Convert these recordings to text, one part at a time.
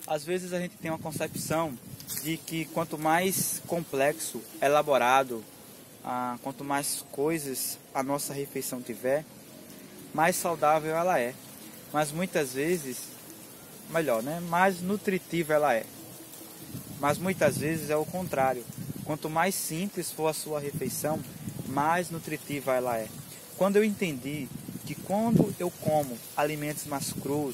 Às vezes a gente tem uma concepção de que quanto mais complexo, elaborado, quanto mais coisas a nossa refeição tiver, mais saudável ela é. Mas muitas vezes, melhor, né? Mais nutritiva ela é. Mas muitas vezes é o contrário. Quanto mais simples for a sua refeição, mais nutritiva ela é. Quando eu entendi que quando eu como alimentos mais crus,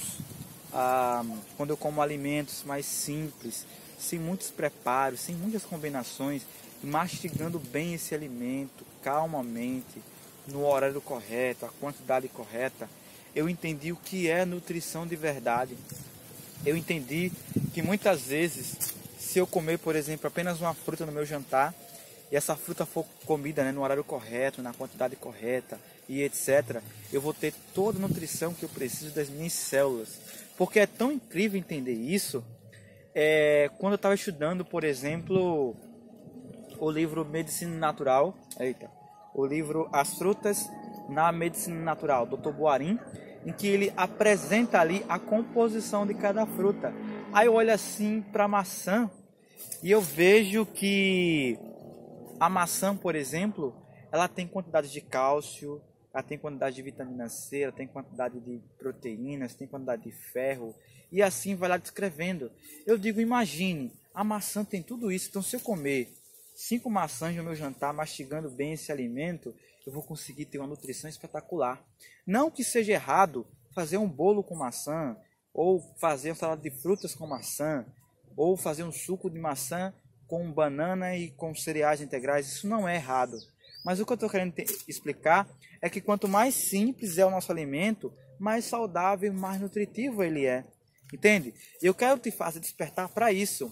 quando eu como alimentos mais simples, sem muitos preparos, sem muitas combinações, mastigando bem esse alimento, calmamente, no horário correto, a quantidade correta, eu entendi o que é nutrição de verdade. Eu entendi que muitas vezes, se eu comer, por exemplo, apenas uma fruta no meu jantar, e essa fruta for comida, né, no horário correto, na quantidade correta e etc., eu vou ter toda a nutrição que eu preciso das minhas células. Porque é tão incrível entender isso, quando eu estava estudando, por exemplo, o livro Medicina Natural, o livro As Frutas na Medicina Natural, Dr. Boarin, em que ele apresenta ali a composição de cada fruta. Aí eu olho assim para a maçã e eu vejo que a maçã, por exemplo, ela tem quantidade de cálcio, ela tem quantidade de vitamina C, ela tem quantidade de proteínas, tem quantidade de ferro, e assim vai lá descrevendo. Eu digo, imagine, a maçã tem tudo isso, então se eu comer 5 maçãs no meu jantar, mastigando bem esse alimento, eu vou conseguir ter uma nutrição espetacular. Não que seja errado fazer um bolo com maçã, ou fazer uma salada de frutas com maçã, ou fazer um suco de maçã com banana e com cereais integrais, isso não é errado. Mas o que eu estou querendo explicar é que quanto mais simples é o nosso alimento, mais saudável e mais nutritivo ele é. Entende? Eu quero te fazer despertar para isso.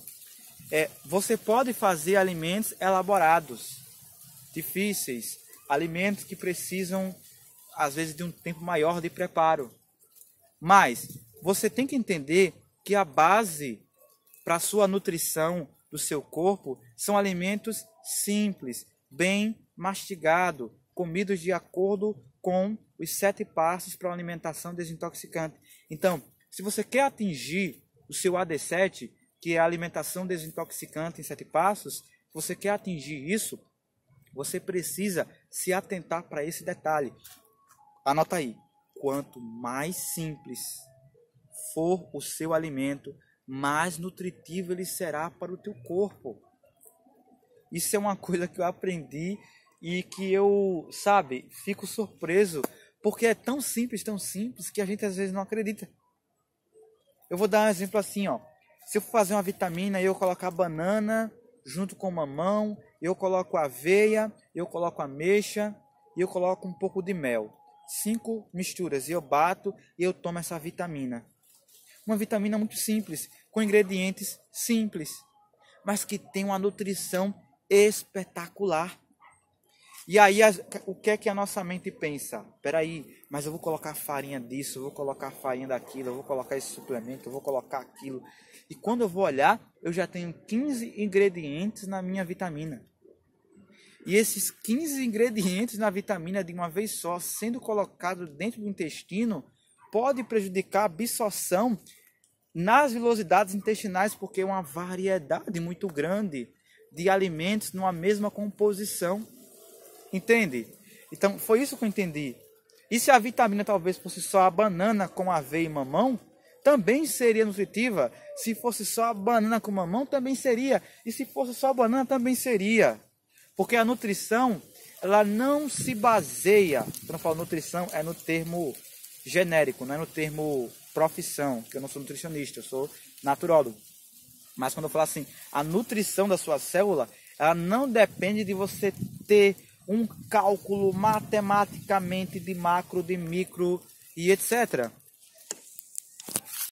Você pode fazer alimentos elaborados, difíceis, alimentos que precisam, às vezes, de um tempo maior de preparo. Mas você tem que entender que a base para a sua nutrição do seu corpo são alimentos simples, bem mastigados, comidos de acordo com os 7 passos para uma alimentação desintoxicante. Então, se você quer atingir o seu AD7, que é a alimentação desintoxicante em 7 passos, se você quer atingir isso, você precisa se atentar para esse detalhe. Anota aí, quanto mais simples for o seu alimento, mais nutritivo ele será para o teu corpo. Isso é uma coisa que eu aprendi e que eu, fico surpreso, porque é tão simples que a gente às vezes não acredita. Eu vou dar um exemplo assim, ó. Se eu for fazer uma vitamina e eu colocar banana junto com mamão, eu coloco aveia, eu coloco ameixa e eu coloco um pouco de mel. 5 misturas e eu bato e eu tomo essa vitamina. Uma vitamina muito simples, com ingredientes simples, mas que tem uma nutrição espetacular. E aí, o que é que a nossa mente pensa? Peraí, mas eu vou colocar farinha disso, eu vou colocar farinha daquilo, eu vou colocar esse suplemento, eu vou colocar aquilo. E quando eu vou olhar, eu já tenho 15 ingredientes na minha vitamina. E esses 15 ingredientes na vitamina de uma vez só, sendo colocados dentro do intestino, pode prejudicar a absorção nas velocidades intestinais, porque é uma variedade muito grande de alimentos numa mesma composição. Entende? Então, foi isso que eu entendi. E se a vitamina talvez fosse só a banana com aveia e mamão, também seria nutritiva. Se fosse só a banana com mamão, também seria. E se fosse só a banana, também seria. Porque a nutrição, ela não se baseia, quando eu falo nutrição, é no termo genérico, não é no termo profissão, que eu não sou nutricionista, eu sou naturólogo. Mas quando eu falo assim, a nutrição da sua célula, ela não depende de você ter um cálculo matematicamente de macro, de micro e etc.